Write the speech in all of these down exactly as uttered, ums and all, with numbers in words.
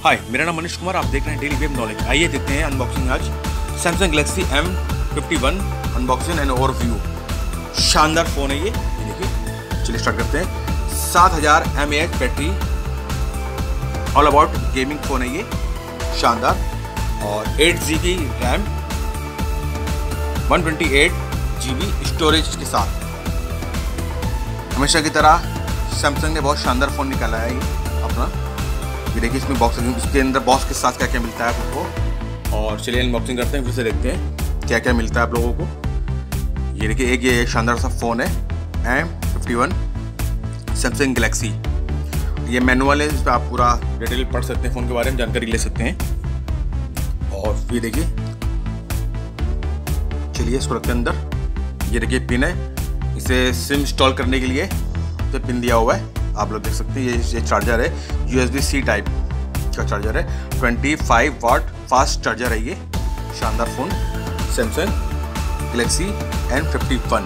हाय, मेरा नाम मनीष कुमार, आप देख रहे हैं डेली वेब नॉलेज। आइए देखते हैं अनबॉक्सिंग आज Samsung Galaxy M fifty one unboxing and overview. शानदार फ़ोन है ये ये देखिए। चलिए स्टार्ट करते हैं। सात हज़ार M A H battery, all about gaming phone है ये, शानदार। और eight G B RAM, one twenty eight G B storage के साथ। हमेशा की तरह सैमसंग ने बहुत शानदार फ़ोन निकाला है ये अपना। ये देखिए इसमें बॉक्स, इसके अंदर बॉक्स के साथ क्या क्या मिलता है आप लोगों को। और चलिए अनबॉक्सिंग करते हैं, फिर से देखते हैं क्या क्या मिलता है आप लोगों को। ये देखिए एक ये शानदार सा फ़ोन है M fifty one Samsung Galaxy. ये मैनुअल है, इस पर आप पूरा डिटेल पढ़ सकते हैं, फ़ोन के बारे में जानकारी ले सकते हैं। और ये देखिए, चलिए इसको रखते हैं अंदर। ये देखिए पिन है, इसे सिम इंस्टॉल करने के लिए तो पिन दिया हुआ है, आप लोग देख सकते हैं। ये ये चार्जर है, U S B C type का चार्जर है, पच्चीस वाट फास्ट चार्जर है ये। शानदार फ़ोन Samsung Galaxy M fifty one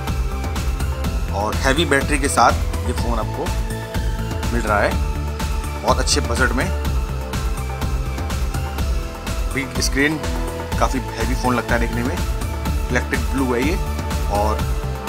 और हैवी बैटरी के साथ ये फ़ोन आपको मिल रहा है, बहुत अच्छे बजट में। बिग स्क्रीन, काफ़ी हैवी फ़ोन लगता है देखने में। इलेक्ट्रिक ब्लू है ये, और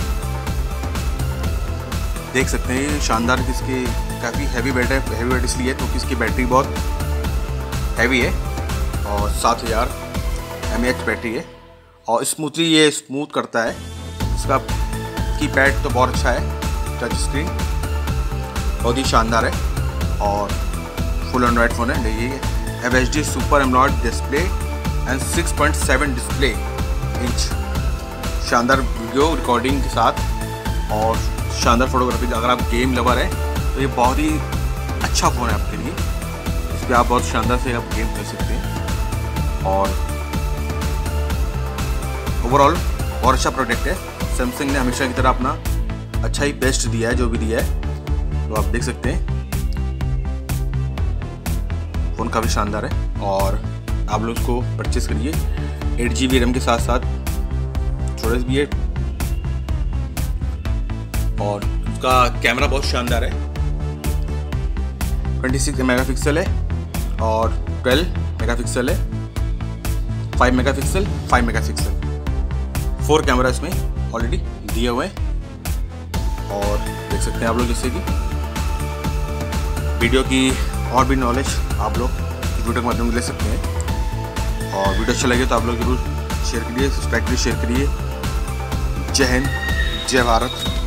देख सकते हैं शानदार इसकी काफ़ी हैवी बैटरी हैवी बैटरी इसलिए क्योंकि इसकी बैटरी बहुत हैवी है और सात हज़ार एम ए एच बैटरी है। और स्मूथली ये स्मूथ करता है। इसका कीपैड तो बहुत अच्छा है, टच स्क्रीन बहुत ही शानदार है और फुल एंड्रॉयड फ़ोन है। देखिए F H D super AMOLED display and six point seven display inch, शानदार वीडियो रिकॉर्डिंग के साथ और शानदार फोटोग्राफी। अगर आप गेम लवर हैं तो ये बहुत ही अच्छा फ़ोन है आपके लिए। इस पर आप बहुत शानदार से आप गेम खेल सकते हैं और ओवरऑल बहुत अच्छा प्रोडक्ट है। सैमसंग ने हमेशा की तरह अपना अच्छा ही बेस्ट दिया है, जो भी दिया है, तो आप देख सकते हैं। फ़ोन काफ़ी शानदार है और आप लोग इसको परचेज़ करिए। एट जी बी रैम के साथ साथ स्टोरेज भी है और उसका कैमरा बहुत शानदार है। छब्बीस मेगापिक्सल है और बारह मेगापिक्सल है, पाँच मेगापिक्सल, पाँच मेगापिक्सल, फोर कैमरा इसमें ऑलरेडी दिए हुए हैं। और देख सकते हैं आप लोग जैसे कि वीडियो की और भी नॉलेज आप लोग वीडियो के माध्यम से ले सकते हैं। और वीडियो अच्छा लगे तो आप लोग जरूर शेयर करिए, सब्सक्राइब करिए, शेयर करिए। जय हिंद, जय भारत।